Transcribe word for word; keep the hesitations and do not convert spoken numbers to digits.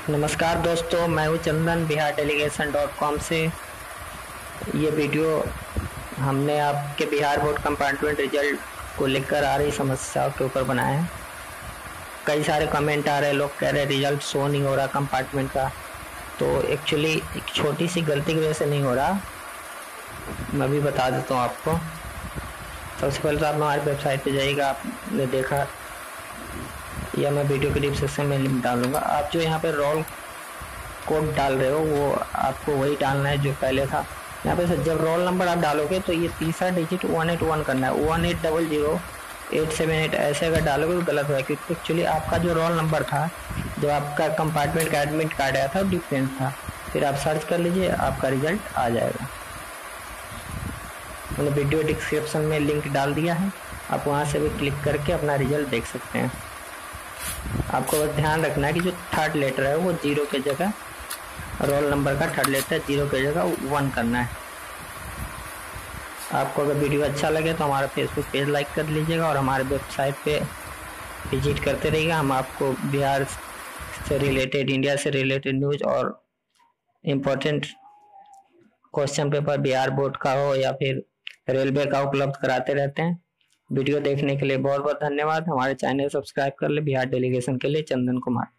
नमस्कार दोस्तों, मैं हूं Chandan Bihar delegation dot com से। ये वीडियो हमने आपके बिहार बोर्ड कंपार्टमेंट रिजल्ट को लेकर आ रही समस्याओं के ऊपर बनाया है। कई सारे कमेंट आ रहे, लोग कह रहे रिजल्ट शो नहीं हो रहा कंपार्टमेंट का। तो एक्चुअली एक छोटी सी गलती की वजह से नहीं हो रहा, मैं भी बता देता हूँ आपको। सबसे पहले तो आप हमारी वेबसाइट पे जाइएगा, आपने देखा या मैं वीडियो के डिस्क्रिप्शन में लिंक डालूंगा। आप जो यहाँ पे रोल कोड डाल रहे हो वो आपको वही डालना है जो पहले था। यहाँ पे जब रोल नंबर आप डालोगे तो ये तीसरा डिजिट वन एट वन करना है, one eight double zero eight seven eight ऐसे अगर डालोगे तो गलत होगा, क्योंकि एक्चुअली आपका जो रोल नंबर था, जो आपका कंपार्टमेंट का एडमिट कार्ड आया था वो डिफरेंट था। फिर आप सर्च कर लीजिए, आपका रिजल्ट आ जाएगा। मैंने वीडियो डिस्क्रिप्शन में लिंक डाल दिया है, आप वहाँ से भी क्लिक करके अपना रिजल्ट देख सकते हैं। आपको बस ध्यान रखना है कि जो थर्ड लेटर है वो जीरो के जगह, रोल नंबर का थर्ड लेटर जीरो के जगह वन करना है। आपको अगर वीडियो अच्छा लगे तो हमारा फेसबुक पेज लाइक कर लीजिएगा और हमारे वेबसाइट पे विजिट करते रहिएगा। हम आपको बिहार से रिलेटेड, इंडिया से रिलेटेड न्यूज़ और important question paper Bihar board का हो या फिर रेलवे का उपलब्ध कराते रहते हैं। वीडियो देखने के लिए बहुत बहुत धन्यवाद। हमारे चैनल सब्सक्राइब कर ले। बिहार डेलीगेशन के लिए चंदन कुमार।